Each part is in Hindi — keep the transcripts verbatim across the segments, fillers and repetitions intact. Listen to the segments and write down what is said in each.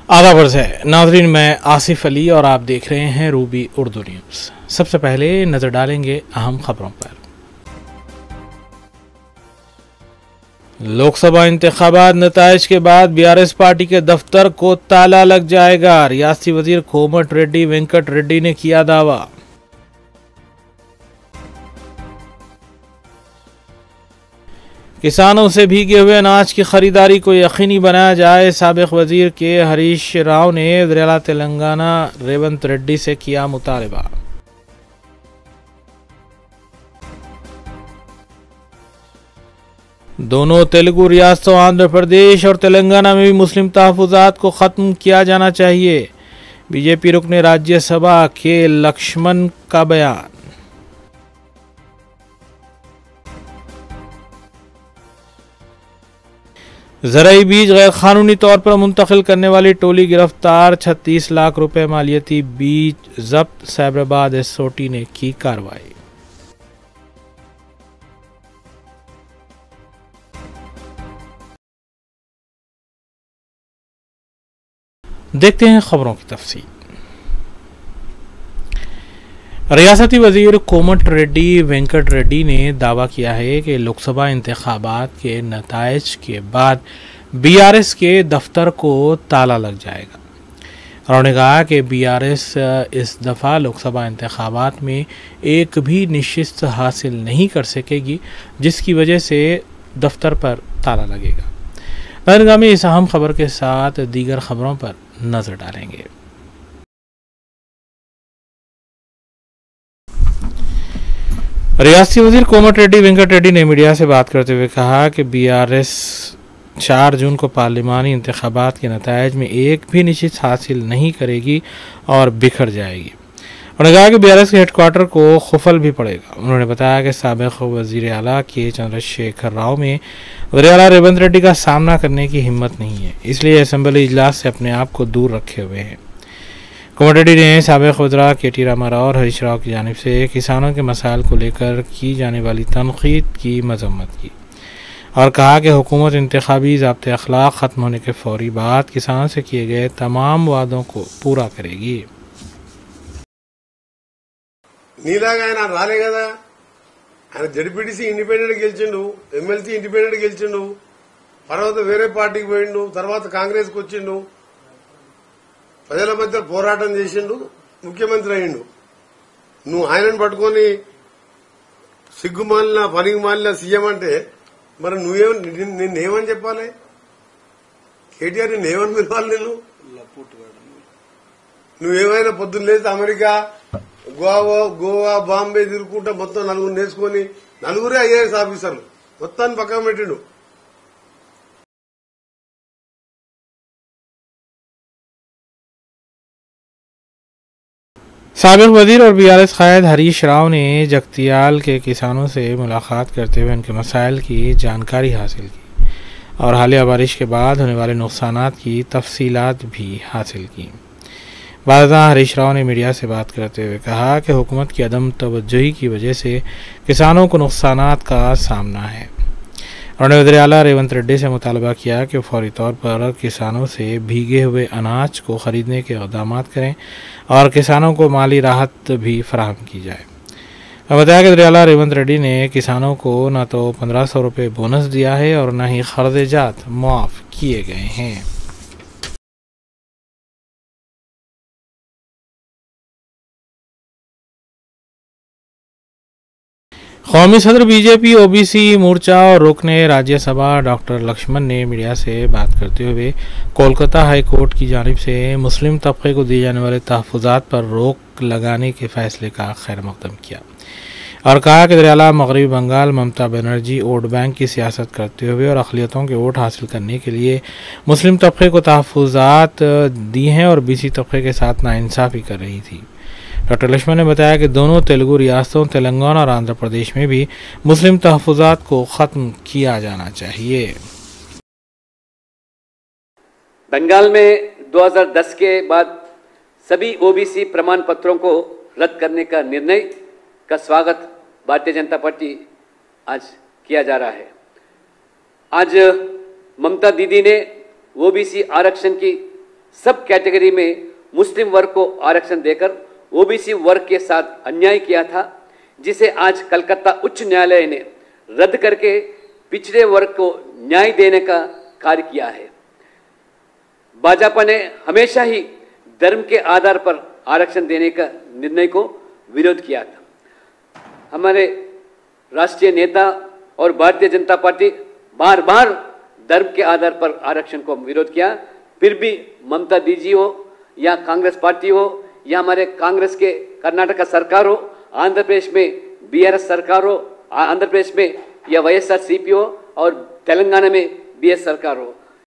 आदाब अर्ज़ है नाज़रीन, मैं आसिफ अली और आप देख रहे हैं रूबी उर्दू न्यूज़। सबसे पहले नज़र डालेंगे अहम खबरों पर। लोकसभा इंतखाबात नताइज के बाद बीआरएस पार्टी के दफ्तर को ताला लग जाएगा। रियासती वजीर कोमट रेड्डी वेंकट रेड्डी ने किया दावा। किसानों से भीगे हुए अनाज की खरीदारी को यकीनी बनाया जाए। साबिक वजीर के हरीश राव ने वज़ीर तेलंगाना रेवंत रेड्डी से किया मुतालबा। दोनों तेलुगु रियासतों आंध्र प्रदेश और तेलंगाना में भी मुस्लिम तहफ़्फ़ुज़ात को ख़त्म किया जाना चाहिए। बीजेपी रुकने राज्यसभा के लक्ष्मण का बयान। ज़राई बीज गैर कानूनी तौर पर मुंतकिल करने वाली टोली गिरफ्तार। छत्तीस लाख रुपए मालियती बीज जब्त। साइबराबाद एसओटी ने की कार्रवाई। देखते हैं खबरों की तफसील। रियासती वजीर कोमट रेड्डी वेंकट रेड्डी ने दावा किया है कि लोकसभा इंतखाबात के नताइज के बाद बीआरएस के दफ्तर को ताला लग जाएगा। उन्होंने कहा कि बीआरएस इस दफ़ा लोकसभा इंतखाबात में एक भी नशिस्त हासिल नहीं कर सकेगी, जिसकी वजह से दफ्तर पर ताला लगेगा। नजरगाह में इस अहम खबर के साथ दीगर खबरों पर नजर डालेंगे। रियासती वजीर कोमट रेड्डी वेंकट रेड्डी ने मीडिया से बात करते हुए कहा कि बीआरएस चार जून को पार्लिमानी इंतखाबात के नताइज में एक भी नशिस्त हासिल नहीं करेगी और बिखर जाएगी। उन्होंने कहा कि बीआरएस के हेडक्वार्टर को खुफल भी पड़ेगा। उन्होंने बताया कि साबिक वजीर आला के चंद्रशेखर राव में वज़ीर आला रेवंत रेड्डी का सामना करने की हिम्मत नहीं है, इसलिए असेंबली इजलास से अपने आप को दूर रखे हुए हैं। कोमट रेड्डी ने साबिक वज़रा के टी रामाराव और हरीश राव की जानिब से किसानों के मसाइल को लेकर की जाने वाली तनकीद की मजम्मत की और कहा कि हुकूमत इंतखाबी ज़ाब्ते अखलाक ख़त्म होने के फौरी बाद किसानों से किए गए तमाम वादों को पूरा करेगी। నీలాగా ఆయన రాలే కదా, ఆయన జడ్పీటీసీ ఇండిపెండెంట్ గెలిచిండు, ఎమ్మెల్సీ ఇండిపెండెంట్ గెలిచిండు, తర్వాత వేరే పార్టీకి పోయిండు, తర్వాత కాంగ్రెస్ కు వచ్చిండు, ప్రజల మధ్య పోరాటం చేసిండు, ముఖ్యమంత్రి అయ్యిండు. నువ్వు ఆయనను పట్టుకొని సిగ్గుమాలిన పనికి మాలిన సీఎం అంటే మరి నువ్వేం నిన్నేమని చెప్పాలి? కేటీఆర్ నిన్నేమని పిలవాలి? నేను నువ్వేమైనా పొద్దున్న లేస్తే అమెరికా గోవా గోవా బాంబే తిరుగుకుంటా మొత్తం నలుగురు నేర్చుకుని నలుగురే ఐఏఎస్ ఆఫీసర్లు మొత్తాన్ని పక్కన పెట్టిండు. साबिक वजीर और बीआरएस कायद हरीश राव ने जगतियाल के किसानों से मुलाकात करते हुए उनके मसाइल की जानकारी हासिल की और हालिया बारिश के बाद होने वाले नुकसानात की तफसीलात भी हासिल की। बादशाह हरीश राव ने मीडिया से बात करते हुए कहा कि हुकूमत की अदम तवज्जुही की वजह से किसानों को नुकसानात का सामना है। उन्होंने वज़ीर आला रेवंत रेड्डी से मुतालबा किया कि फौरी तौर पर किसानों से भीगे हुए अनाज को खरीदने के इक़दाम करें और किसानों को माली राहत भी फराहम की जाए। बताया कि वज़ीर आला रेवंत रेड्डी ने किसानों को न तो पंद्रह सौ रुपये बोनस दिया है और न ही खर्चात मुआफ़ किए गए हैं। कौमी सदर बीजेपी ओबीसी मोर्चा और रुकने राज्यसभा डॉक्टर लक्ष्मण ने मीडिया से बात करते हुए कोलकाता हाई कोर्ट की जानिब से मुस्लिम तबके को दिए जाने वाले तहफ़्फ़ुज़ात पर रोक लगाने के फैसले का खैर मकदम किया और कहा कि वज़ीर आला मगरबी बंगाल ममता बनर्जी वोट बैंक की सियासत करते हुए और अक़लियतों के वोट हासिल करने के लिए मुस्लिम तबके को तहफ़्फ़ुज़ात दी हैं और बीसी तबके के साथ नाइंसाफ़ी कर रही थी। डॉक्टर लक्ष्मण ने बताया कि दोनों तेलुगु रियासतों तेलंगाना और आंध्र प्रदेश में भी मुस्लिम तहफ़्फ़ुज़ात को ख़त्म किया जाना चाहिए। बंगाल में दो हज़ार दस के बाद सभी ओबीसी प्रमाण पत्रों को रद्द करने का निर्णय का स्वागत भारतीय जनता पार्टी आज किया जा रहा है। आज ममता दीदी ने ओबीसी आरक्षण की सब कैटेगरी में मुस्लिम वर्ग को आरक्षण देकर ओबीसी वर्ग के साथ अन्याय किया था, जिसे आज कलकत्ता उच्च न्यायालय ने रद्द करके पिछड़े वर्ग को न्याय देने का कार्य किया है। भाजपा ने हमेशा ही धर्म के आधार पर आरक्षण देने का निर्णय को विरोध किया था। हमारे राष्ट्रीय नेता और भारतीय जनता पार्टी बार बार धर्म के आधार पर आरक्षण को विरोध किया, फिर भी ममता दीदी हो या कांग्रेस पार्टी हो या हमारे कांग्रेस के कर्नाटक सरकार हो, आंध्र प्रदेश में बीआरएस सरकार हो, आंध्र प्रदेश में या वाईएसआरसीपी हो और तेलंगाना में बीएस सरकार हो,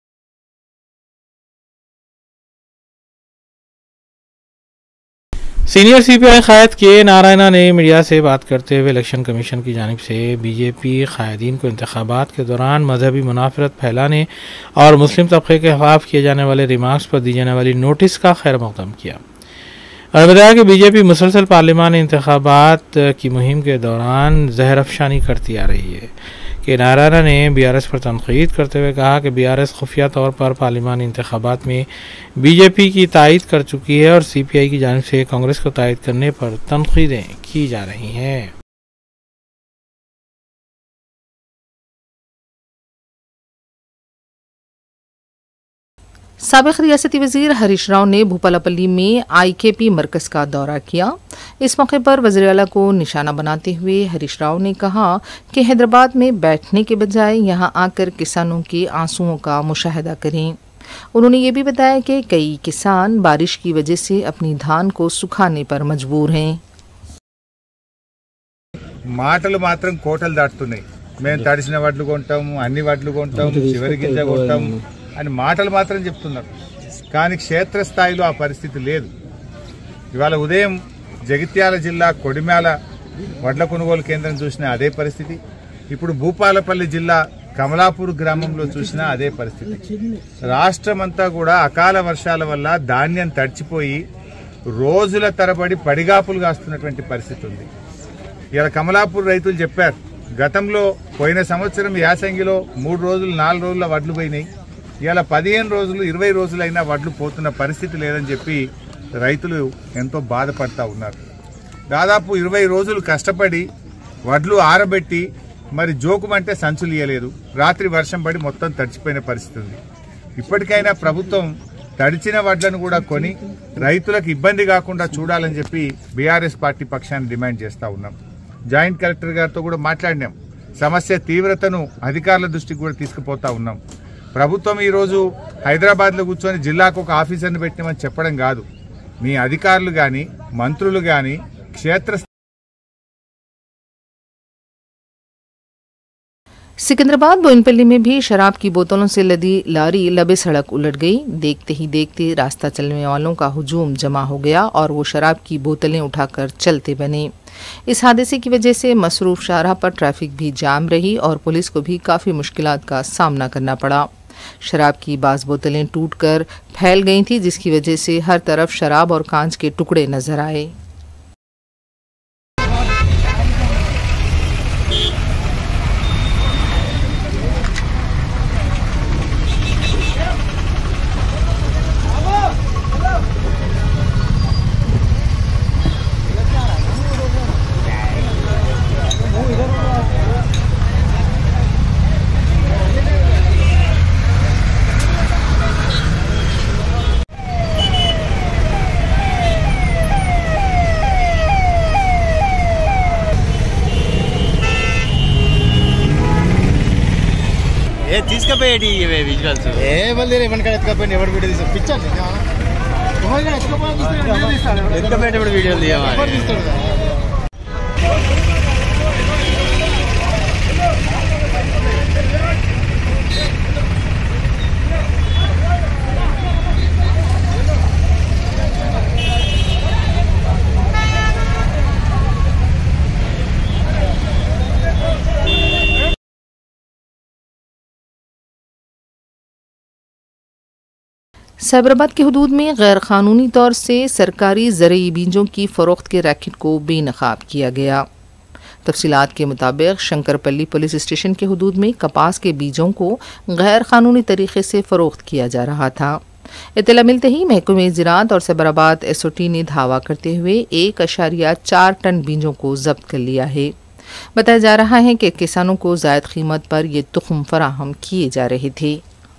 सीनियर सीपीआई कायद के नारायणा ने मीडिया से बात करते हुए इलेक्शन कमीशन की जानिब से बीजेपी कायदीन को इंतखाबात के दौरान मजहबी मुनाफरत फैलाने और मुस्लिम तबके के खिलाफ किए जाने वाले रिमार्क्स पर दी जाने वाली नोटिस का खैर मकदम किया और बताया कि बीजेपी मुसलसल पार्लिमानी इंतखाबात की मुहिम के दौरान जहर अफशानी करती आ रही है। कि नारायणा ने बीआरएस पर तनकीद करते हुए कहा कि बीआरएस खुफिया तौर पर पार्लिमानी इंतखाबात में बीजेपी की तायद कर चुकी है और सीपीआई की जानिब से कांग्रेस को तायद करने पर तनकीदें की जा रही हैं। साबिक रियासती वजीर हरीश राव ने भूपालापल्ली में आईकेपी मरकज का दौरा किया। इस मौके पर वज़ीर आला को निशाना बनाते हुए हरीश राव ने कहा कि हैदराबाद में बैठने के बजाय यहां आकर किसानों के आंसुओं का मुशाहिदा करें। उन्होंने ये भी बताया कि कई किसान बारिश की वजह से अपनी धान को सुखाने पर मजबूर हैं। మాటలు మాత్రం కోటలు దాటుతున్నాయి। మేము తడిసిన వడ్లు కొంటాము, అన్ని వడ్లు కొంటాము, చివరి గింజ కొంటాము అని మాటలు మాత్రం చెప్తున్నారు, కానీ క్షేత్రస్థాయిలో ఆ పరిస్థితి లేదు। ఇవాళ ఉదయం జగిత్యాల జిల్లా కొడిమ్యాల వడ్ల కొనుగోలు కేంద్రం చూసినా అదే పరిస్థితి, ఇప్పుడు భూపాలపల్లి జిల్లా కమలాపూర్ గ్రామంలో చూసినా అదే పరిస్థితి। రాష్ట్రమంతా కూడా అకాల వర్షాల వల్ల ధాన్యం తడిచిపోయి రోజుల తరబడి పడిగాపులు కాస్తున్నటువంటి పరిస్థితి ఉంది। ఇలా కమలాపూర్ రైతులు చెప్పారు, గతంలో పోయిన సంవత్సరం యాసంగిలో మూడు రోజులు నాలుగు రోజుల వడ్లు పోయినాయి, ఇలా పదిహేను రోజులు ఇరవై రోజులైనా వడ్లు పోతున్న పరిస్థితి లేదని చెప్పి రైతులు ఎంతో బాధపడతా ఉన్నారు। దాదాపు ఇరవై రోజులు కష్టపడి వడ్లు ఆరబెట్టి మరి జోకుమంటే సంచులు ఇయ్యలేదు, రాత్రి వర్షం పడి మొత్తం తడిచిపోయిన పరిస్థితి ఉంది। ఇప్పటికైనా ప్రభుత్వం తడిచిన వడ్లను కూడా కొని రైతులకు ఇబ్బంది కాకుండా చూడాలని చెప్పి బీఆర్ఎస్ పార్టీ పక్షాన్ని డిమాండ్ చేస్తా ఉన్నాం। జాయింట్ కలెక్టర్ గారితో కూడా మాట్లాడినాం, సమస్య తీవ్రతను అధికారుల దృష్టికి కూడా తీసుకుపోతా ఉన్నాం। ప్రభుత్వం ఈరోజు హైదరాబాద్లో కూర్చొని జిల్లాకు ఒక ఆఫీసర్ని పెట్టినామని చెప్పడం కాదు, మీ అధికారులు కానీ మంత్రులు కానీ క్షేత్ర सिकंदराबाद बोयनपल्ली में भी शराब की बोतलों से लदी लारी लबे सड़क उलट गई। देखते ही देखते रास्ता चलने वालों का हुजूम जमा हो गया और वो शराब की बोतलें उठाकर चलते बने। इस हादसे की वजह से मसरूफ शाहराह पर ट्रैफिक भी जाम रही और पुलिस को भी काफ़ी मुश्किलात का सामना करना पड़ा। शराब की बाज़ बोतलें टूटकर फैल गई थी, जिसकी वजह से हर तरफ शराब और कांच के टुकड़े नजर आए। ఏ తీసుకపోయేటి ఇవే విజువల్స్ ఏ మళ్ళీ ఏమన్నా ఎత్తుకపోయి ఎవరు వీడియో తీస్తారు పిక్చర్ ఎత్తుకపోయేటప్పుడు వీడియోలు తీయాలి। साइबराबाद की हदूद में गैर कानूनी तौर से सरकारी ज़रूरी बीजों की फ़रोख्त के रैकेट को बेनकाब किया गया। तफसीलात के मुताबिक शंकरपल्ली पुलिस स्टेशन के हदूद में कपास के बीजों को गैर कानूनी तरीके से फ़रोख्त किया जा रहा था। इत्तला मिलते ही महकमे ज़राअत और सैबराबाद एस ओ टी ने धावा करते हुए एक अशारिया चार टन बीजों को जब्त कर लिया है। बताया जा रहा है कि किसानों को जायद कीमत पर ये तुख्म फराहम किए जा रहे थे।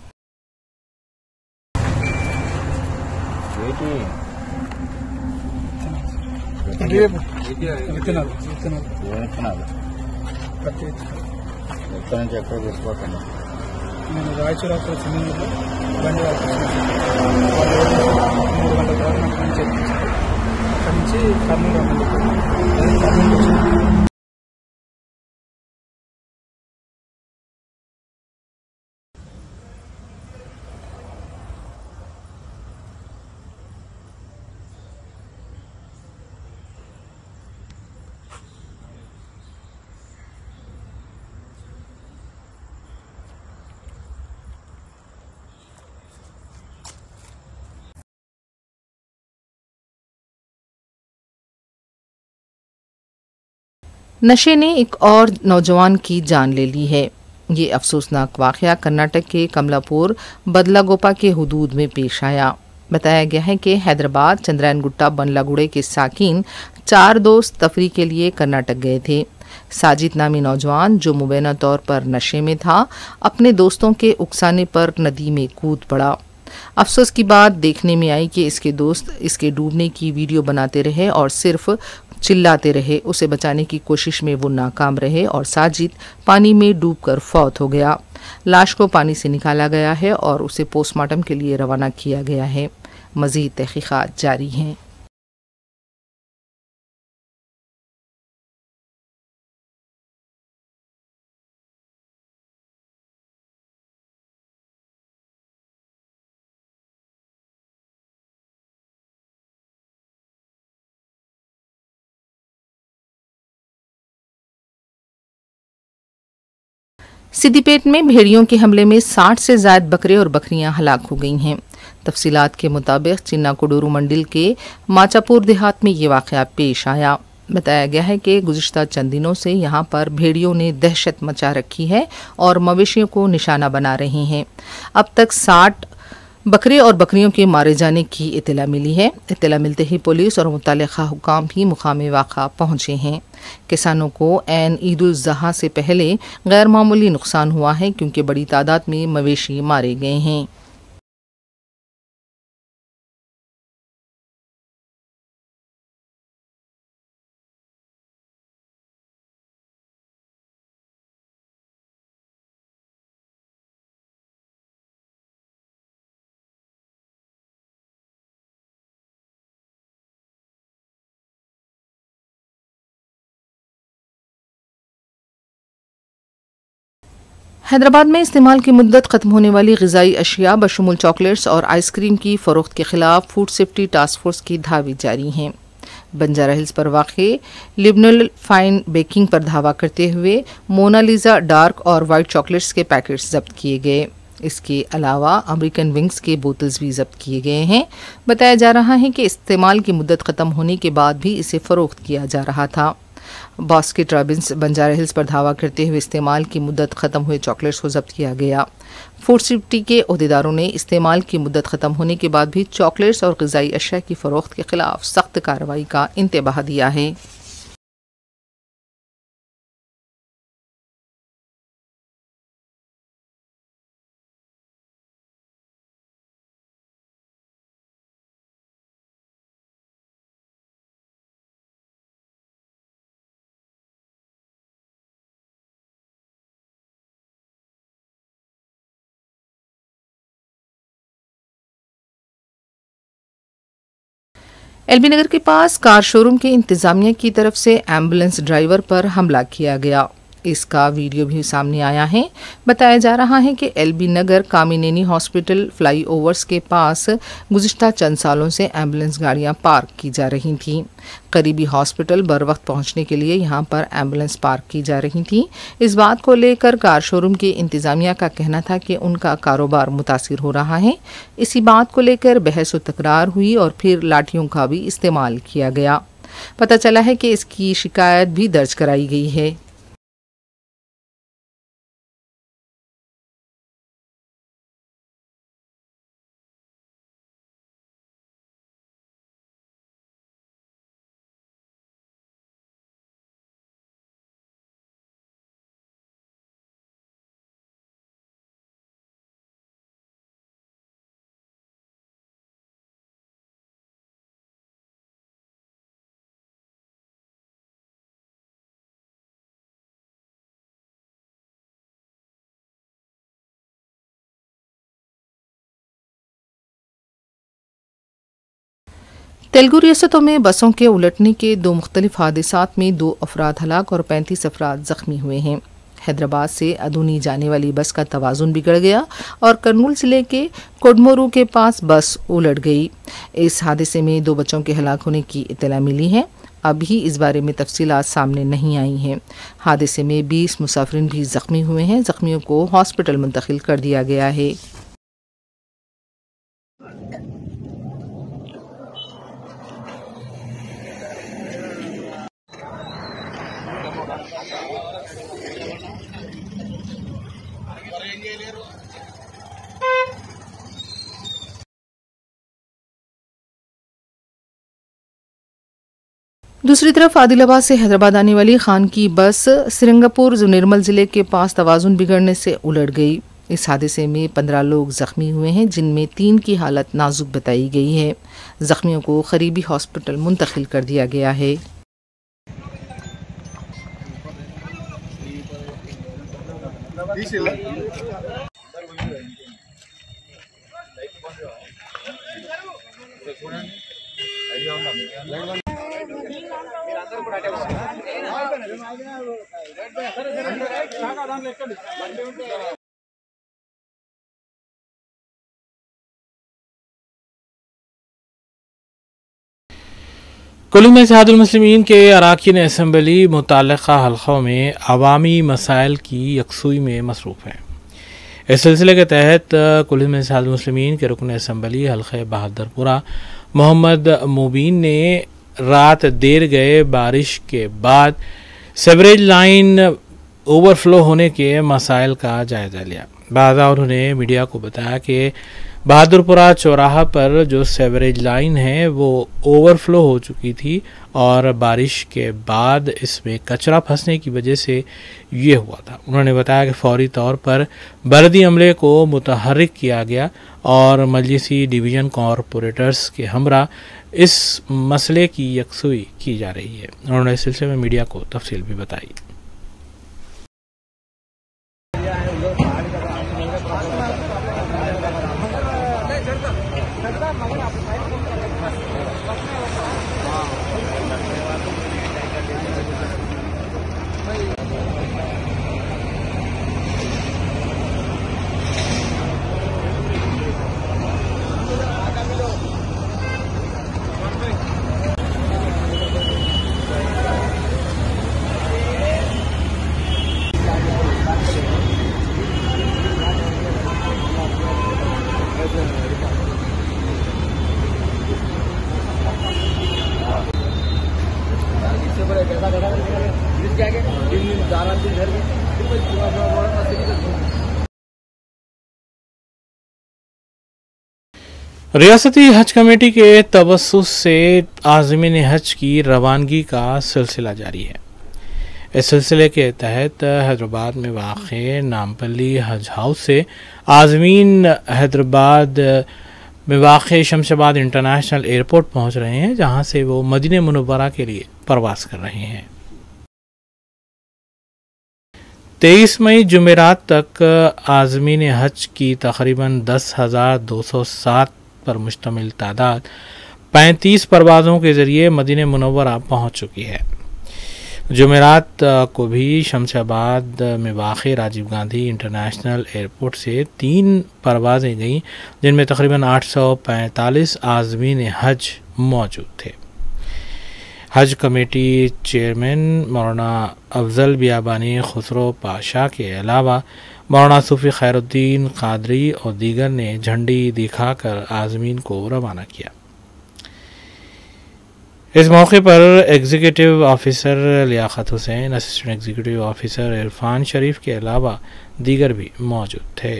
నేను రాయచూరు అక్కడ సమయంలో బండి వాళ్ళకి మూడు గంటల గవర్నమెంట్ నుంచి చెప్పించారు. అక్కడి నుంచి కర్నూలు రమ్మని కర్నూలు వచ్చింది. नशे ने एक और नौजवान की जान ले ली है। ये अफसोसनाक वाक़या कर्नाटक के कमलापुर बदलागोपा के हुदूद में पेश आया। बताया गया है कि हैदराबाद चंद्रायनगुट्टा बनलागुड़े के साकिन चार दोस्त तफरी के लिए कर्नाटक गए थे। साजिद नामी नौजवान, जो मुबैना तौर पर नशे में था, अपने दोस्तों के उकसाने पर नदी में कूद पड़ा। अफसोस की बात देखने में आई कि इसके दोस्त इसके डूबने की वीडियो बनाते रहे और सिर्फ चिल्लाते रहे। उसे बचाने की कोशिश में वो नाकाम रहे और साजिद पानी में डूबकर फौत हो गया। लाश को पानी से निकाला गया है और उसे पोस्टमार्टम के लिए रवाना किया गया है। मज़ीद तहक़ीक़ात जारी हैं। सिद्दीपेट में भेड़ियों के हमले में साठ से ज्यादा बकरे और बकरियां हलाक हो गई हैं। तफसीलात के मुताबिक चिन्ना कोडूरू मंडल के माचापुर देहात में ये वाक़या पेश आया। बताया गया है कि गुज़िश्ता चंद दिनों से यहाँ पर भेड़ियों ने दहशत मचा रखी है और मवेशियों को निशाना बना रहे हैं। अब तक साठ बकरे और बकरियों के मारे जाने की इत्तला मिली है। इत्तला मिलते ही पुलिस और मुतल्लिक़ा हुकाम भी मुकाम वाक़ा पहुँचे हैं। किसानों को ऐन ईद उल ज़ुहा से पहले गैर मामूली नुकसान हुआ है, क्योंकि बड़ी तादाद में मवेशी मारे गए हैं। हैदराबाद में इस्तेमाल की मुद्दत खत्म होने वाली ग़िज़ाई अशिया बशमूल चॉकलेट्स और आइसक्रीम की फ़रोख्त के खिलाफ फूड सेफ्टी टास्क फोर्स की धावी जारी हैं। बंजारा हिल्स पर वाक़े लिबनल फाइन बेकिंग पर धावा करते हुए मोनालिसा डार्क और वाइट चॉकलेट्स के पैकेट्स जब्त किए गए। इसके अलावा अमेरिकन विंग्स के बोतल्स भी जब्त किए गए हैं। बताया जा रहा है कि इस्तेमाल की मुद्दत ख़त्म होने के बाद भी इसे फ़रोख्त किया जा रहा था। बास्केट रॉबिन्स बंजारा हिल्स पर धावा करते हुए इस्तेमाल की मुद्दत ख़त्म हुए चॉकलेट्स को जब्त किया गया। फूड सेफ्टी के अहदेदारों ने इस्तेमाल की मुद्दत ख़त्म होने के बाद भी चॉकलेट्स और ग़िज़ाई अशिया की फ़रोख्त के खिलाफ सख्त कार्रवाई का इंतबाह दिया है। एलबी नगर के पास कार शोरूम के इंतजामिया की तरफ से एम्बुलेंस ड्राइवर पर हमला किया गया। इसका वीडियो भी सामने आया है। बताया जा रहा है कि LB Nagar Kamineni hospital flyovers के पास गुज़िश्ता चंद सालों से एम्बुलेंस गाड़ियां पार्क की जा रही थीं। करीबी हॉस्पिटल बर वक्त पहुंचने के लिए यहां पर एम्बुलेंस पार्क की जा रही थी। इस बात को लेकर कार शोरूम के इंतजामिया का कहना था कि उनका कारोबार मुतासिर हो रहा है। इसी बात को लेकर बहस व तकरार हुई और फिर लाठियों का भी इस्तेमाल किया गया। पता चला है कि इसकी शिकायत भी दर्ज कराई गई है। तेलुगु रियासतों में बसों के उलटने के दो मुख्तलिफ हादसात में दो अफराद हलाक और पैंतीस अफराद जख्मी हुए हैं। हैदराबाद से अदूनी जाने वाली बस का तवाजुन बिगड़ गया और कर्नूल जिले के कोडमोरू के पास बस उलट गई। इस हादसे में दो बच्चों के हलाक होने की इत्तला मिली है। अभी इस बारे में तफसीलात सामने नहीं आई हैं। हादसे में बीस मुसाफिरीन भी जख्मी हुए हैं। जख्मियों को हॉस्पिटल मुंतकिल कर दिया गया है। दूसरी तरफ आदिलाबाद से हैदराबाद आने वाली खान की बस सिरंगापुर निर्मल जिले के पास तवाजुन बिगड़ने से उलट गई। इस हादसे में पंद्रह लोग जख्मी हुए हैं, जिनमें तीन की हालत नाजुक बताई गई है। जख्मियों को करीबी हॉस्पिटल मुंतकिल कर दिया गया है। कुल्लू में इत्तेहादुल मुस्लिमीन के अरकान असम्बली मुतल्लिक़ा हल्क़ों में अवामी मसाइल की यकसुई में मसरूफ़ हैं। इस सिलसिले के तहत कुल्लू में इत्तेहादुल मुस्लिमीन के रुकन असम्बली हल्क़े बहादुरपुरा मोहम्मद मुबीन ने रात देर गए बारिश के बाद सेवरेज लाइन ओवरफ्लो होने के मसाइल का जायज़ा लिया। बाद उन्होंने मीडिया को बताया कि बहादुरपुरा चौराहा पर जो सेवरेज लाइन है वो ओवरफ्लो हो चुकी थी और बारिश के बाद इसमें कचरा फंसने की वजह से ये हुआ था। उन्होंने बताया कि फौरी तौर पर बलदी अमले को मुतहर्रिक किया गया और मजलिसी डिवीज़न कॉरपोरेटर्स के हमरा इस मसले की यकसुई की जा रही है। उन्होंने इस सिलसिले में मीडिया को तफसील भी बताई। रियासती हज कमेटी के तवस्सुस से आज़मीन हज की रवानगी का सिलसिला जारी है। इस सिलसिले के तहत हैदराबाद में वाक़े नामपल्ली हज हाउस से आज़मीन हैदराबाद में वाक़े शमशाबाद इंटरनेशनल एयरपोर्ट पहुंच रहे हैं, जहां से वो मदीने मुनव्वरा के लिए प्रवास कर रहे हैं। तेईस मई जुमेरात तक आज़मीन हज की तकरीबन दस हज़ार दो सौ सात पर मुश्तमिल तादाद पैंतीस परवाज़ों के ज़रिए मदीने मुनव्वरा पहुँच चुकी है। जुमेरात को भी शमशाबाद में वाक़े राजीव गांधी इंटरनेशनल एयरपोर्ट से तीन परवाज़ें गईं, जिनमें तकरीबन आठ सौ पैंतालीस आज़मीन हज मौजूद थे। हज कमेटी चेयरमैन मौलाना अफजल बियाबानी खुसरो पाशा के अलावा मौलाना सूफ़ी खैरुद्दीन कादरी और दीगर ने झंडी दिखाकर आज़मीन को रवाना किया। इस मौके पर executive officer Liaqat Hussain, assistant executive officer Irfan Sharif के अलावा दीगर भी मौजूद थे।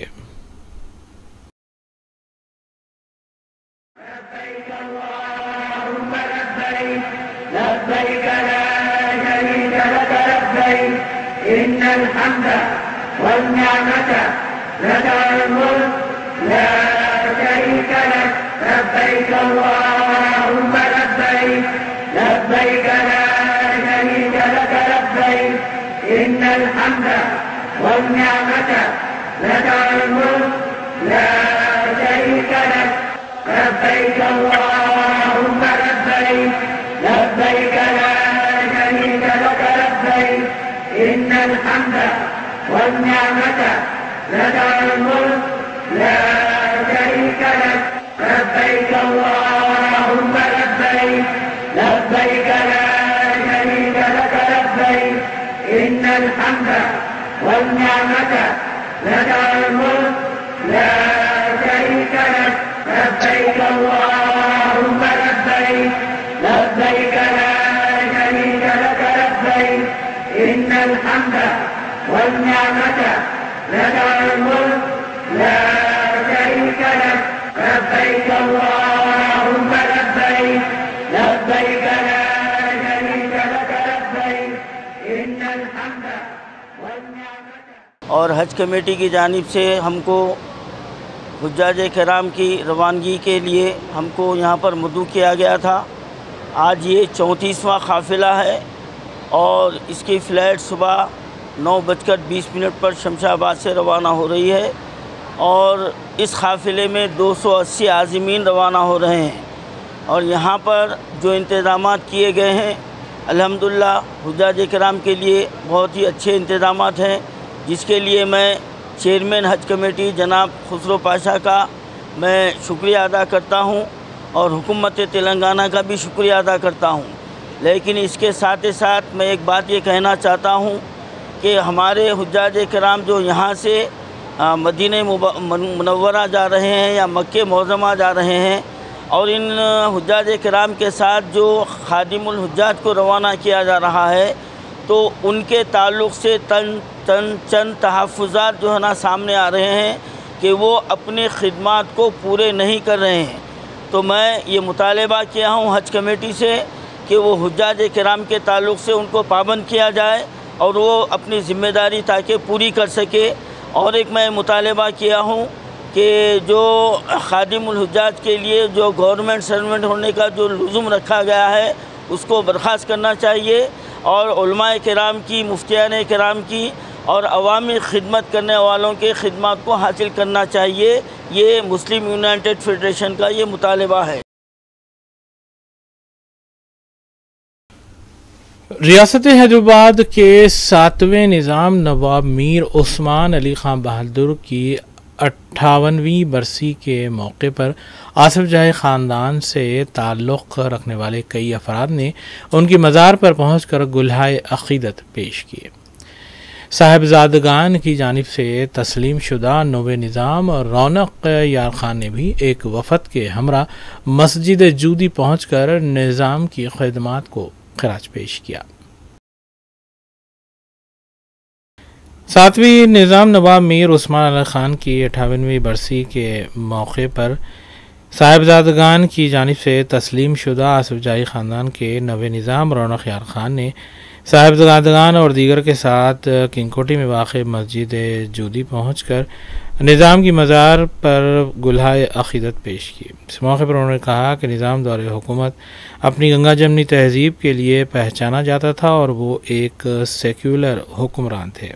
لبيك لا شريك لك لبيك إن الحمد والنعمة لك الملك لا شريك لك لبيك اللهم لبيك الحمد والنعمة لك الملك لا شريك لك لبيك اللهم لبيك لبيك لا شريك لك لبيك إن الحمد والنعمة لك الملك لا شريك لك لبيك اللهم لبيك لبيك لا شريك لك لبيك إن الحمد والنعمة لك الملك لا شريك لك لبيك اللهم لبيك لبيك لا شريك لك لبيك إن الحمد والنعمة। और हज कमेटी की जानिब से हमको हुज्जाज किराम की रवानगी के लिए हमको यहाँ पर मदऊ किया गया था। आज ये चौंतीसवां काफ़िला है और इसकी फ़्लाइट सुबह नौ बजकर बीस मिनट पर शमशाबाद से रवाना हो रही है और इस काफ़िले में दो सौ अस्सी आज़मीन रवाना हो रहे हैं। और यहाँ पर जो इंतज़ाम किए गए हैं अल्हम्दुलिल्लाह हुज्जाज किराम के लिए बहुत ही अच्छे इंतज़ाम हैं, जिसके लिए मैं चेयरमैन हज कमेटी जनाब खुसरो पाशा का मैं शुक्रिया अदा करता हूँ और हुकूमत तेलंगाना का भी शुक्रिया अदा करता हूँ। लेकिन इसके साथ ही साथ मैं एक बात ये कहना चाहता हूँ कि हमारे हुज्जाज किराम जो यहाँ से मदीने मुनव्वरा जा रहे हैं या मक्के मुअज़्ज़मा जा रहे हैं और इन हुज्जाज किराम के साथ जो खादिमुल हुज्जाज को रवाना किया जा रहा है तो उनके ताल्लुक़ से तन तन चंद तहफ़्फ़ुज़ात जो है ना सामने आ रहे हैं कि वो अपनी खिदमात को पूरे नहीं कर रहे हैं। तो मैं ये मुतालबा किया हूँ हज कमेटी से कि वो हुज्जाज किराम के ताल्लुक़ से उनको पाबंद किया जाए और वो अपनी ज़िम्मेदारी ताकि पूरी कर सके। और एक मैं मुतालबा किया हूँ कि जो खादिमुल हुज्जाज के लिए जो गवर्नमेंट सर्वेंट होने का जो लुज़ुम रखा गया है उसको बर्खास्त करना चाहिए और उलमाए किराम की, मुफ्तियान किराम की और अवामी खिदमत करने वालों के खिदमत को हासिल करना चाहिए। ये मुस्लिम यूनाइटेड फेडरेशन का ये मुतालबा है। रियासत हैदराबाद के सातवें निज़ाम नवाब मीर उस्मान अली खां बहादुर की अट्ठावनवीं बरसी के मौके पर आसिफ जाही ख़ानदान से ताल्लुक़ रखने वाले कई अफराद ने उनकी मज़ार पर पहुँच कर गुलहाए अक़ीदत पेश किए। साहिबजादगान की जानिब से तस्लीम शुदा नवे निज़ाम और रौनक यार खान ने भी एक वफ़द के हमरा मस्जिद जूदी पहुँच कर निज़ाम की खिदमात को खराज पेश किया। सातवीं निज़ाम नवाब मीर उस्मान अली ख़ान की अठावनवीं बरसी के मौके पर साहिबजादगान की जानिब से तस्लीम शुदा आसिफ जाही ख़ानदान के नवे निज़ाम रौनक यार खान ने साहिबजादगान और दीगर के साथ किंगकोटी में वाक़ मस्जिद जूदी पहुँच कर निज़ाम की मज़ार पर गुलहाए अक़ीदत पेश की। इस मौके पर उन्होंने कहा कि निज़ाम दौरे हुकूमत अपनी गंगा जमनी तहज़ीब के लिए पहचाना जाता था और वो एक सेक्युलर हुक्मरान थे।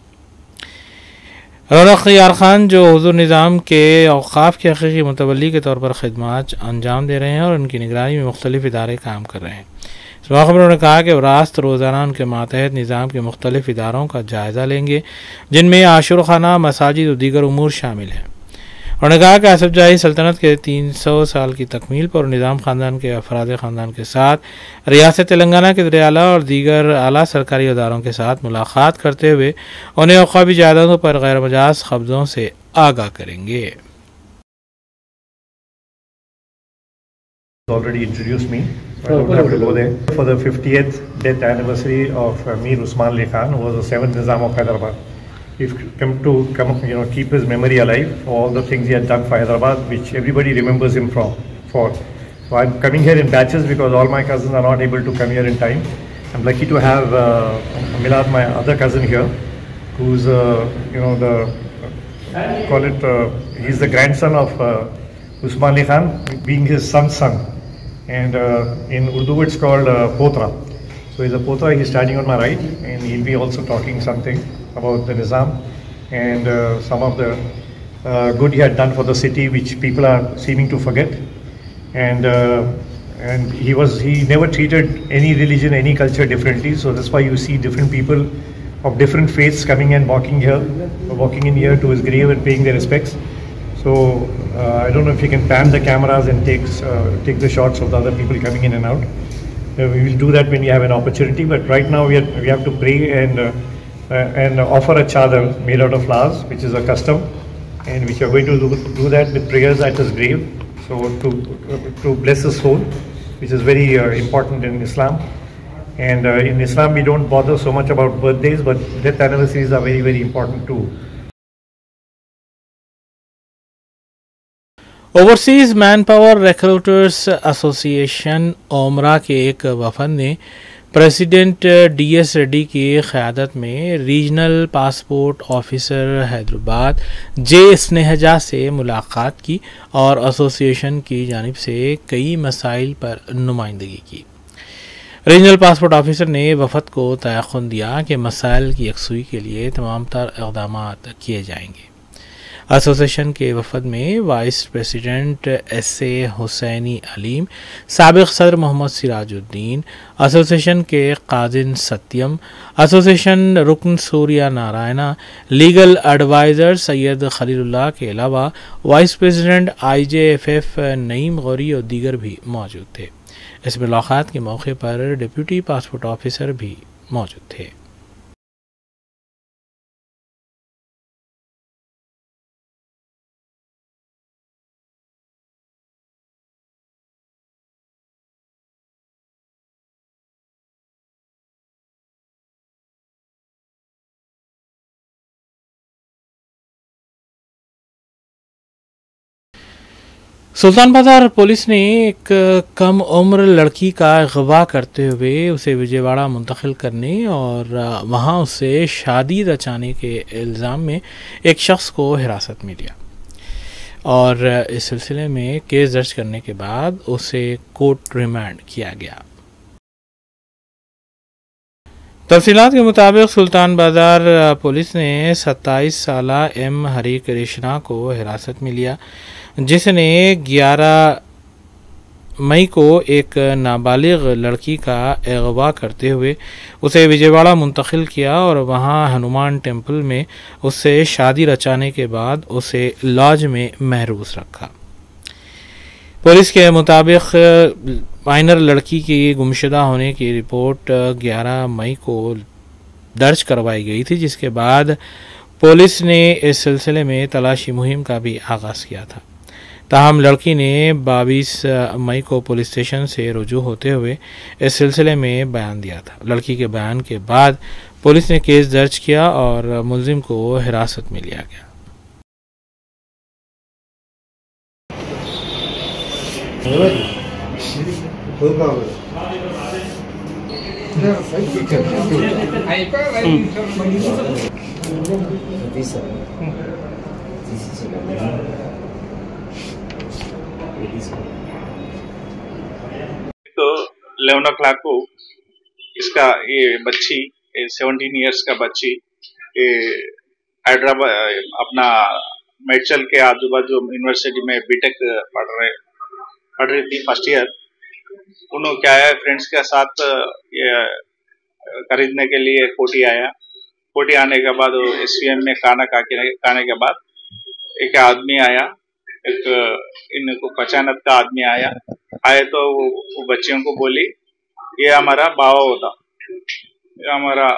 रौनक यार खान जो हुज़ूर निज़ाम के औक़ाफ़ के हक़ीक़ी मुतवल्ली के तौर पर खिदमात अंजाम दे रहे हैं और उनकी निगरानी में मुख्तलिफ़ इदारे काम कर रहे हैं। इस मौके पर उन्होंने कहा कि रास्त रोज़ाना उनके मातहत निज़ाम के मुख्तलिफ़ इदारों का जायज़ा लेंगे जिनमें आशुर खाना, मसाजिद और दीगर उमूर शामिल हैं। उन्होंने कहा कि आसिफ जाही सल्तनत के तीन सौ साल की तकमील पर निज़ाम ख़ानदान के अफराद ख़ानदान के साथ रियासत तेलंगाना के ज़रिए आला और दीगर आला सरकारी इदारों के साथ मुलाकात करते हुए उन्हें औक़ाफ़ी जायदादों पर गैर मजाज कब्ज़ों से आगाह करेंगे। Already introduced me, so I don't have to go there. For the fiftieth death anniversary of uh, Mir Usman Ali Khan, who was the seventh Nizam of Hyderabad. We've come to come, you know, keep his memory alive for all the things he had done for Hyderabad, which everybody remembers him from. For so I'm coming here in batches because all my cousins are not able to come here in time. I'm lucky to have uh, Milad, my other cousin here, who's uh, you know the uh, call it uh, he's the grandson of uh, Usman Ali Khan, being his son's son. And uh, in Urdu it's called uh, Potra. So he's a Potra, he's standing on my right and he'll be also talking something about the Nizam and uh, some of the uh, good he had done for the city which people are seeming to forget. And uh, and he was he never treated any religion, any culture differently. So that's why you see different people of different faiths coming and walking here, walking in here to his grave and paying their respects. So uh, I don't know if you can pan the cameras and take uh, take the shots of the other people coming in and out. Uh, we will do that when we have an opportunity. But right now we are, we have to pray and uh, uh, and offer a chadar made out of flowers, which is a custom, and which are going to do, do that with prayers at his grave. So to to bless his soul, which is very uh, important in Islam. And uh, in Islam we don't bother so much about birthdays, but death anniversaries are very very important too. Overseas manpower recruiters association OMRA के एक वफद ने प्रेसिडेंट डी एस रेड्डी की क़यादत में regional passport officer Hyderabad J Snehaja से मुलाकात की और एसोसिएशन की जानिब से कई मसाइल पर नुमाइंदगी की। रीजनल पासपोर्ट ऑफिसर ने वफद को तयक़ुन दिया कि मसाइल की यकसुई के लिए तमाम तर इक़दाम किए जाएंगे। एसोसिएशन के वफद में vice president S A Husaini Aleem, साबिक़ सदर मोहम्मद सिराजुद्दीन, एसोसिएशन के काजिन सत्यम, एसोसिएशन रुकन सूर्या नारायणा, लीगल एडवाइज़र सैयद खलीलुल्लाह के अलावा vice president I J F F Naeem Gauri और दीगर भी मौजूद थे। इस मुलाकात के मौके पर डिप्टी पासपोर्ट ऑफिसर भी मौजूद थे। सुल्तान बाजार पुलिस ने एक कम उम्र लड़की का अगवा करते हुए उसे विजयवाड़ा मुंतकिल करने और वहां उससे शादी रचाने के इल्ज़ाम में एक शख्स को हिरासत में लिया और इस सिलसिले में केस दर्ज करने के बाद उसे कोर्ट रिमांड किया गया। तफसीलात के मुताबिक सुल्तान बाजार पुलिस ने सत्ताईस साला एम हरी कृष्णा को हिरासत में लिया, जिसने ग्यारह मई को एक नाबालिग लड़की का अगवा करते हुए उसे विजयवाड़ा मुंतकिल किया और वहां हनुमान टेम्पल में उससे शादी रचाने के बाद उसे लॉज में महरूस रखा। पुलिस के मुताबिक माइनर लड़की की गुमशुदा होने की रिपोर्ट ग्यारह मई को दर्ज करवाई गई थी, जिसके बाद पुलिस ने इस सिलसिले में तलाशी मुहिम का भी आगाज़ किया था। ताहम लड़की ने बाईस मई को पुलिस स्टेशन से रुजू होते हुए इस सिलसिले में बयान दिया था। लड़की के बयान के बाद पुलिस ने केस दर्ज किया और मुलजिम को हिरासत में लिया गया। तो इलेवन ओ क्लाक को इसका ये बच्ची सेवनटीन इयर्स का बच्ची हैदराबाद अपना मेडचल के आजू बाजू यूनिवर्सिटी में बीटेक पढ़ रहे पढ़ रही थी फर्स्ट ईयर। उन्होंने क्या है फ्रेंड्स के साथ ये खरीदने के लिए कोटी आया। कोटी आने के बाद एस वी एम में खाना खा के खाने के बाद एक आदमी आया, एक इनको पहचानत का आदमी आया आए तो वो, वो बच्चियों को बोली ये हमारा बावा होता, ये हमारा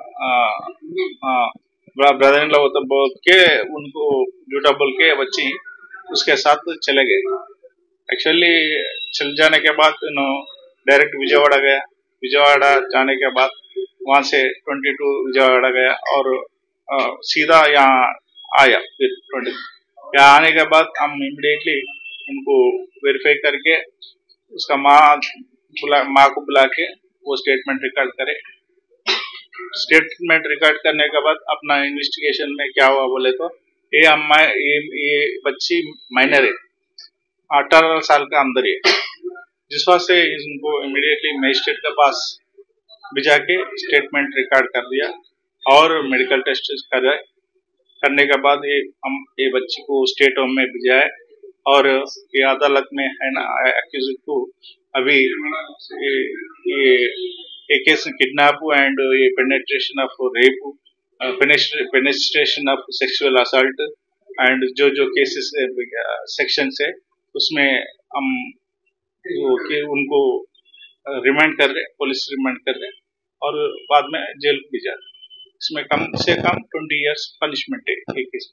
ब्रदर इन लॉ होता बोल के उनको झूठा बोल के बच्ची उसके साथ चले गए। एक्चुअली चल जाने के बाद डायरेक्ट विजयवाड़ा गया। विजयवाड़ा जाने के बाद वहां से बाईस विजयवाड़ा गया और आ, सीधा यहाँ आया। फिर ट्वेंटी यहाँ आने के बाद हम इमीडिएटली उनको वेरीफाई करके उसका माँ बुला माँ को बुला के वो स्टेटमेंट रिकॉर्ड करे। स्टेटमेंट रिकॉर्ड करने के बाद अपना इन्वेस्टिगेशन में क्या हुआ बोले तो ये अम्मा ये, ये बच्ची माइनर है, अठारह साल का अंदर है, जिस वजह से इनको इमीडिएटली मजिस्ट्रेट के पास भिजा के स्टेटमेंट रिकॉर्ड कर दिया और मेडिकल टेस्ट कराए। करने के बाद ये हम ये बच्ची को स्टेट होम में भिजाए और ये अदालत में है ना एक्यूज को अभी ये, ये एक केस किडनैप एंड ये penetration of rape, penetration of sexual assault and जो जो केसेस सेक्शन है उसमें हम कि उनको रिमांड कर रहे, पुलिस रिमांड कर रहे और बाद में जेल भी जा रहे। इसमें कम से कम ट्वेंटी इयर्स पनिशमेंट है एक केस।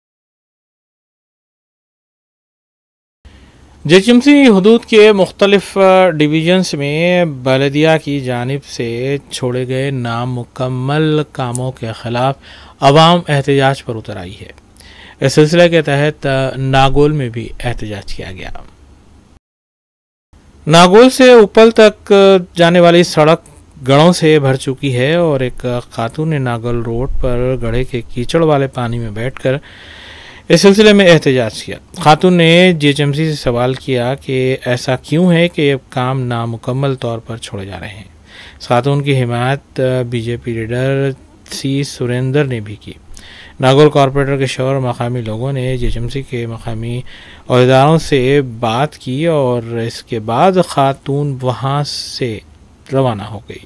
जेएचएमसी हदूद के मुख्तलिफ डिवीजन्स में बलदिया की जानिब से छोड़े गए नामुकम्मल कामों के खिलाफ अवाम एहतजाज पर उतर आई है। इस सिलसिले के तहत नागौल में भी एहतजाज किया गया। नागौल से उपल तक जाने वाली सड़क गढ़ों से भर चुकी है और एक खातून ने नागौल रोड पर गड्ढे के कीचड़ वाले पानी में बैठकर इस सिलसिले में एहतजाज किया। खातून ने जेएचएमसी से सवाल किया कि ऐसा क्यों है कि ये काम नामुकम्मल तौर पर छोड़े जा रहे हैं। खातून की हिमायत बीजेपी लीडर सी सुरेंद्र ने भी की। नागौल कॉरपोरेटर के शोर मकामी लोगों ने जेएचएमसी के मकामी अहदेदारों से बात की और इसके बाद खातून वहां से रवाना हो गई।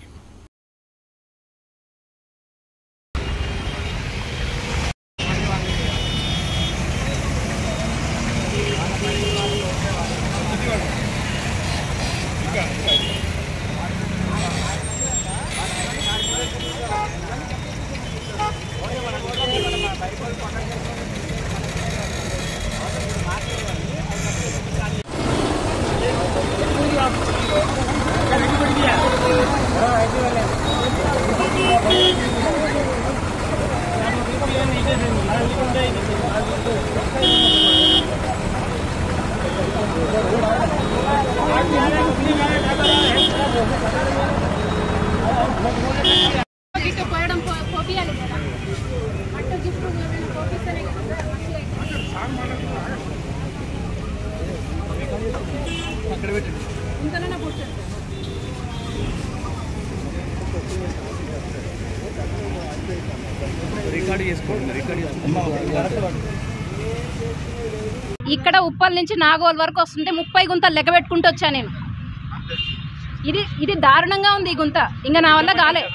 ఇక్కడ ఉప్పల్ నుంచి నాగోల్ వరకు వస్తుంటే ముప్పై గుంతలు లెక్క పెట్టుకుంటూ వచ్చా నేను. ఇది ఇది దారుణంగా ఉంది ఈ గుంత. ఇంకా నా వల్ల కాలే.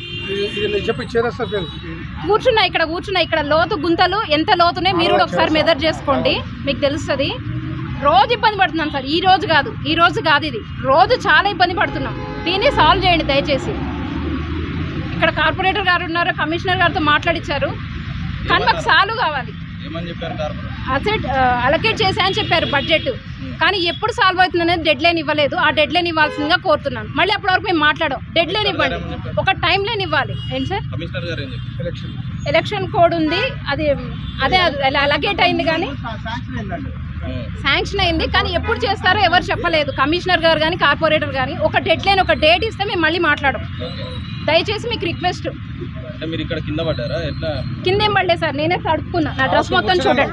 కూర్చున్నా ఇక్కడ కూర్చున్నా ఇక్కడ లోతు గుంతలు ఎంత లోతునే మీరు కూడా ఒకసారి మెజర్ చేసుకోండి, మీకు తెలుస్తుంది. రోజు ఇబ్బంది పడుతున్నాం సార్, ఈ రోజు కాదు ఈ రోజు కాదు ఇది రోజు చాలా ఇబ్బంది పడుతున్నాం. దీన్ని సాల్వ్ చేయండి దయచేసి. ఇక్కడ కార్పొరేటర్ గారు ఉన్నారు, కమిషనర్ గారితో మాట్లాడించారు, కానీ మాకు సాల్వ్ కావాలి. అసెట్ అలొకేట్ చేశాయని చెప్పారు బడ్జెట్, కానీ ఎప్పుడు సాల్వ్ అవుతుంది అనేది డెడ్ లైన్ ఇవ్వలేదు. ఆ డెడ్ లైన్ ఇవ్వాల్సిందిగా కోరుతున్నాను. మళ్ళీ అప్పటి వరకు మేము మాట్లాడాం, డెడ్ లైన్ ఇవ్వండి, ఒక టైం లైన్ ఇవ్వాలి. ఏంటి సార్ ఎలక్షన్ కోడ్ ఉంది, అది అదే అలొకేట్ అయింది కానీ శాంక్షన్ అయింది, కానీ ఎప్పుడు చేస్తారో ఎవరు చెప్పలేదు. కమిషనర్ గారు కానీ కార్పొరేటర్ కానీ ఒక డెడ్ లైన్ ఒక డేట్ ఇస్తే మేము మళ్ళీ మాట్లాడాం. దయచేసి మీకు రిక్వెస్ట్. కింద ఏం పడలేదు సార్, నేనే తడుపుకున్నా, నా డ్రెస్ మొత్తం చూడండి.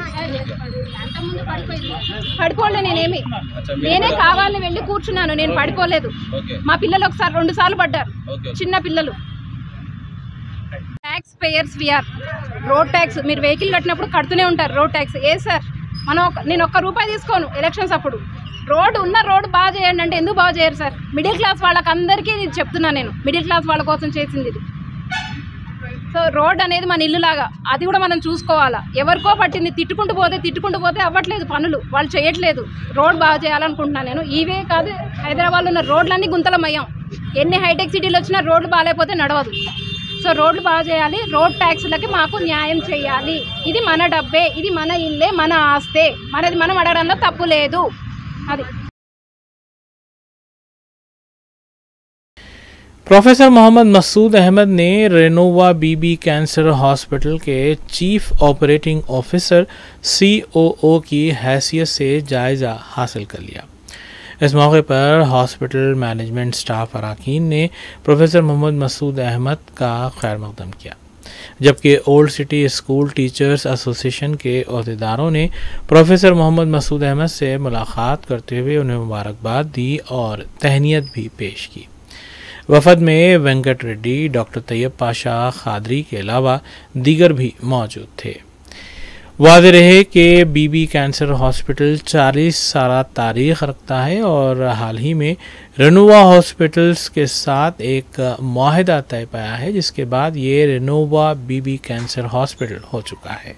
పడిపోలే నేనేమి, నేనే కావాలని వెళ్ళి కూర్చున్నాను, నేను పడిపోలేదు. మా పిల్లలు ఒకసారి రెండు సార్లు పడ్డారు, చిన్న పిల్లలు. Taxpayers we are. Road tax మీరు వెహికల్ కట్టినప్పుడు కడుతూనే ఉంటారు రోడ్ ట్యాక్స్. ఏ సార్ మనం నేను ఒక్క రూపాయి తీసుకోను ఎలక్షన్స్ అప్పుడు. రోడ్డు ఉన్న రోడ్డు బాగా చేయండి అంటే ఎందుకు బాగా చేయరు సార్? మిడిల్ క్లాస్ వాళ్ళకి అందరికీ ఇది చెప్తున్నా నేను, మిడిల్ క్లాస్ వాళ్ళ కోసం చేసింది ఇది. సో రోడ్ అనేది మన ఇల్లులాగా, అది కూడా మనం చూసుకోవాలా. ఎవరికో పట్టింది, తిట్టుకుంటూ పోతే తిట్టుకుంటూ పోతే అవ్వట్లేదు పనులు, వాళ్ళు చేయట్లేదు. రోడ్ బాగా చేయాలనుకుంటున్నాను నేను. ఇవే కాదు, హైదరాబాద్లో ఉన్న రోడ్లన్నీ గుంతలమయ్యాం. ఎన్ని హైటెక్ సిటీలు వచ్చినా రోడ్లు బాగాలేకపోతే నడవదు. సో రోడ్లు బాగా చేయాలి, రోడ్ ట్యాక్స్లకి మాకు న్యాయం చేయాలి. ఇది మన డబ్బే, ఇది మన ఇల్లే, మన ఆస్తే, మనది మనం అడగడంలో తప్పు లేదు. అది प्रोफेसर मोहम्मद मसूद अहमद ने रेनोवा बीबी कैंसर हॉस्पिटल के चीफ ऑपरेटिंग ऑफिसर सीओओ की हैसियत से जायज़ा हासिल कर लिया। इस मौके पर हॉस्पिटल मैनेजमेंट स्टाफ अरकान ने प्रोफेसर मोहम्मद मसूद अहमद का खैर मकदम किया, जबकि old city school teachers association के अहदेदारों ने प्रोफेसर मोहम्मद मसूद अहमद से मुलाकात करते हुए उन्हें मुबारकबाद दी और तहनीत भी पेश की। वफद में वेंकट रेड्डी, डॉक्टर तैयब पाशा खादरी के अलावा दीगर भी मौजूद थे। वाज़ेह रहे कि बीबी कैंसर हॉस्पिटल चालीस साल तारीख रखता है और हाल ही में रेनोवा हॉस्पिटल्स के साथ एक माहिदा तय पाया है, जिसके बाद ये रेनोवा बीबी कैंसर हॉस्पिटल हो चुका है।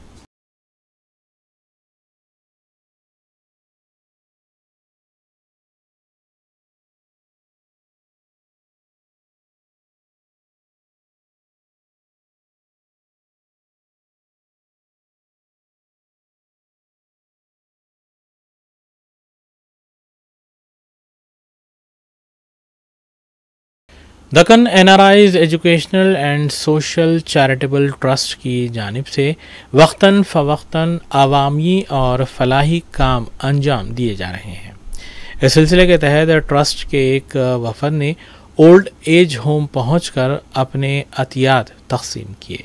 Deccan NRIs educational and social charitable trust की जानिब से वक्तन फ़वक्तन अवामी और फलाही काम अंजाम दिए जा रहे हैं। इस सिलसिले के तहत ट्रस्ट के एक वफद ने ओल्ड एज होम पहुंचकर अपने अतियात तकसीम किए।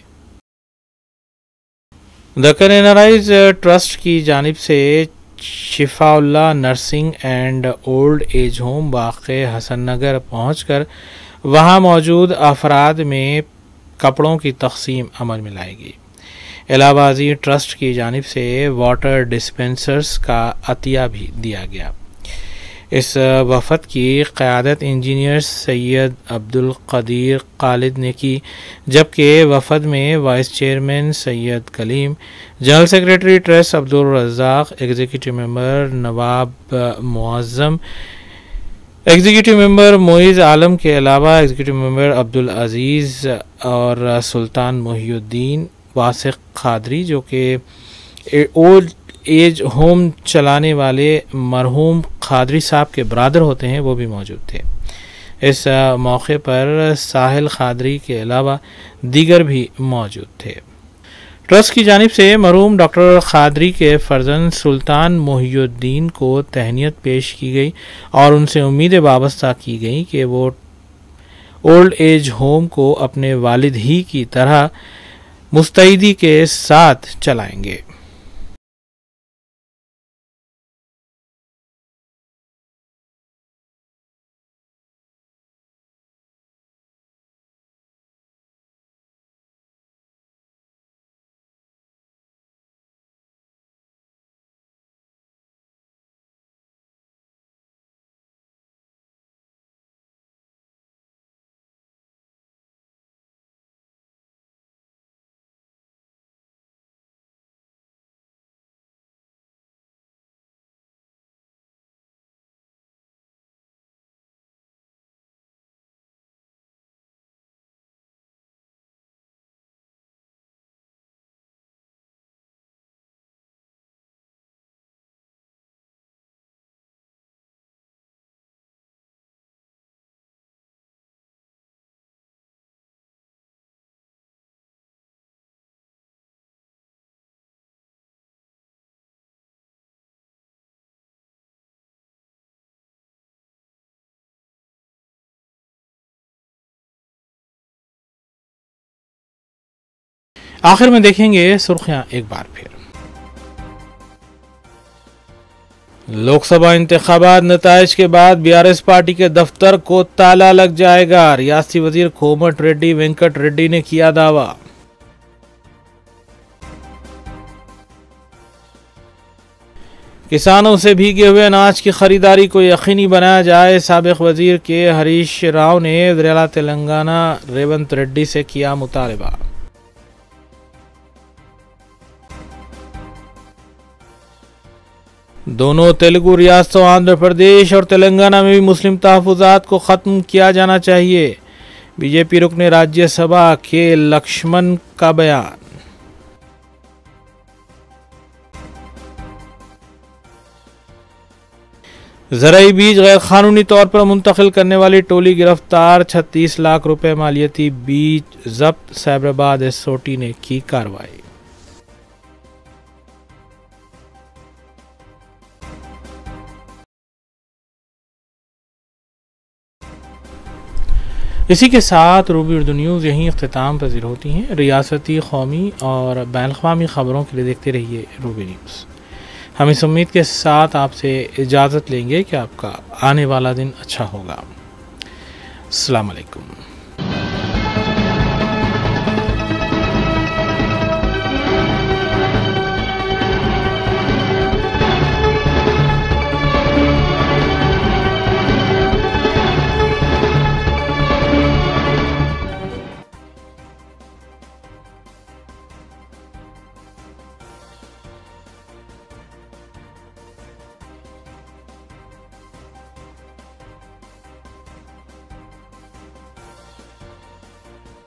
दक्कन एनआरआईज ट्रस्ट की जानिब से Shifaullah nursing and old age home वाक़े हसन नगर पहुँचकर वहाँ मौजूद अफराद में कपड़ों की तकसीम अमल में लाएगी। इलाहाबादी ट्रस्ट की जानिब से वाटर डिस्पेंसर्स का अतिया भी दिया गया। इस वफद की क़यादत इंजीनियर सैयद अब्दुल कदीर खालिद ने की, जबकि वफद में vice chairman Syed Kaleem, general secretary trust Abdul Razzaq, executive member Nawab Moazzam, executive member Moiz Alam के अलावा एग्जीक्यूटिव मेंबर अब्दुल अजीज़ और सुल्तान मोहिउद्दीन वासिक खादरी, जो कि ओल्ड एज होम चलाने वाले मरहूम खादरी साहब के ब्रादर होते हैं, वो भी मौजूद थे। इस मौके पर साहिल खादरी के अलावा दीगर भी मौजूद थे। ट्रस्ट की जानिब से मरहूम डॉक्टर खादरी के फर्जंद सुल्तान मोहिउद्दीन को तहनीत पेश की गई और उनसे उम्मीदें वाबस्ता की गई कि वो ओल्ड एज होम को अपने वालिद ही की तरह मुस्तैदी के साथ चलाएंगे। आखिर में देखेंगे सुर्खियां एक बार फिर। लोकसभा इंतखाबात नताइज के बाद बीआरएस पार्टी के दफ्तर को ताला लग जाएगा, रियासती वजीर कोमट रेड्डी वेंकट रेड्डी ने किया दावा। किसानों से भीगे हुए अनाज की खरीदारी को यकीनी बनाया जाए, साबिक वजीर के हरीश राव ने वज़ीर तेलंगाना रेवंत रेड्डी से किया मुतालबा। दोनों तेलुगु रियासतों आंध्र प्रदेश और तेलंगाना में भी मुस्लिम तहफ़्फ़ुज़ात को ख़त्म किया जाना चाहिए, बीजेपी रुकन राज्यसभा के लक्ष्मण का बयान। ज़राई बीज गैर कानूनी तौर पर मुंतकिल करने वाली टोली गिरफ्तार, छत्तीस लाख रुपए मालियती बीज जब्त, साइबराबाद एसओटी ने की कार्रवाई। इसी के साथ रूबी उर्दू न्यूज़ यहीं इख्तिताम पजीर होती हैं। रियासती, कौमी और बैनुल-अक़वामी ख़बरों के लिए देखते रहिए रूबी न्यूज़। हम इस उम्मीद के साथ आपसे इजाज़त लेंगे कि आपका आने वाला दिन अच्छा होगा। अस्सलाम वालेकुम।